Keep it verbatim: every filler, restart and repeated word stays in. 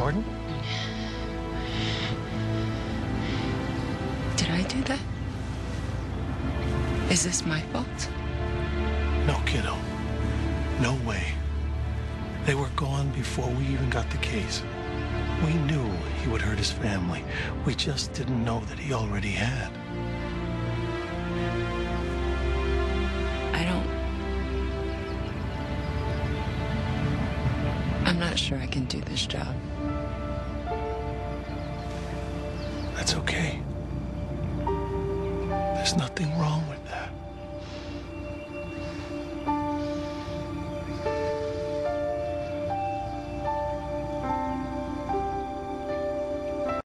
Jordan? Did I do that? Is this my fault? No, kiddo. No way. They were gone before we even got the case. We knew he would hurt his family. We just didn't know that he already had. I don't... I'm not sure I can do this job. That's okay. There's nothing wrong with